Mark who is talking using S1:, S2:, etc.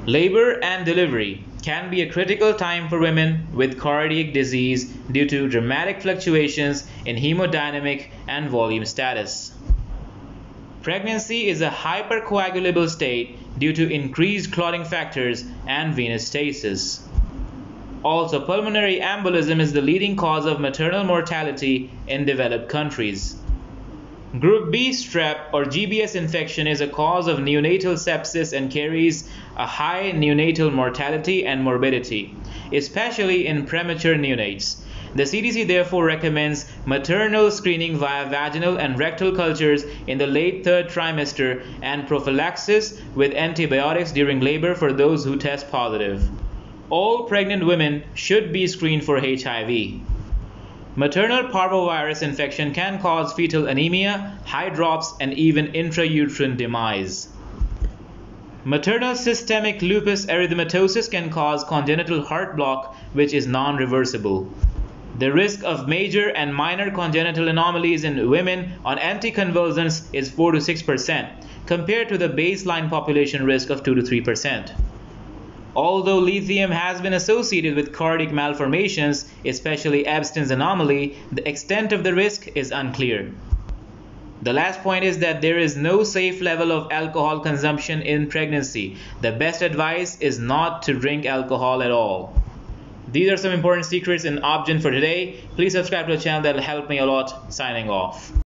S1: Labor and delivery can be a critical time for women with cardiac disease due to dramatic fluctuations in hemodynamic and volume status. Pregnancy is a hypercoagulable state due to increased clotting factors and venous stasis. Also, pulmonary embolism is the leading cause of maternal mortality in developed countries. Group B strep or GBS infection is a cause of neonatal sepsis and carries a high neonatal mortality and morbidity, especially in premature neonates. The CDC therefore recommends maternal screening via vaginal and rectal cultures in the late third trimester and prophylaxis with antibiotics during labor for those who test positive. All pregnant women should be screened for HIV. Maternal parvovirus infection can cause fetal anemia, high drops, and even intrauterine demise. Maternal systemic lupus erythematosus can cause congenital heart block, which is non-reversible. The risk of major and minor congenital anomalies in women on anticonvulsants is 4 to 6%, compared to the baseline population risk of 2 to 3%. Although lithium has been associated with cardiac malformations, especially Ebstein's anomaly, the extent of the risk is unclear. The last point is that there is no safe level of alcohol consumption in pregnancy. The best advice is not to drink alcohol at all. These are some important secrets in Obgyn for today. Please subscribe to the channel, that will help me a lot. Signing off.